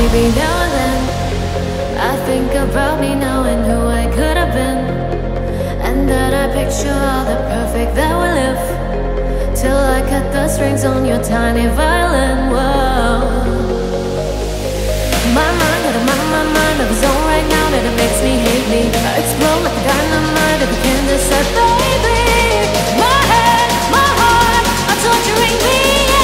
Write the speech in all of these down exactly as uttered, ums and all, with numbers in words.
Maybe now and then I think about me now and who I could have been, and that I picture all the perfect that we live, till I cut the strings on your tiny violin. Whoa. My mind got a mind, my mind of its own right now, that it makes me hate me. I explode like a dynamite if you can't decide, baby. My head, my heart are torturing me.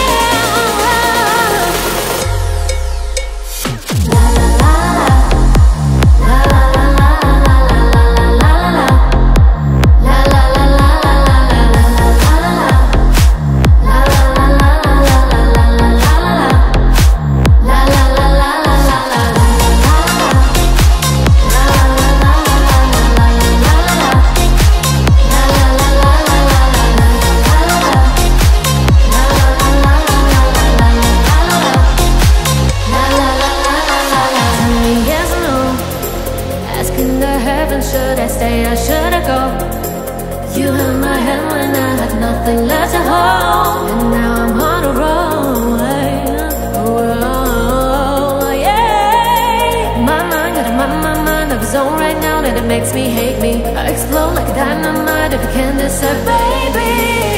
Should I stay or should I go? You held my hand when I had nothing left to hold, and now I'm on a roll. Oh, yeah. My mind got a mind, my mind of its own right now, that it makes me hate me. I explode like dynamite if you can't decide, baby.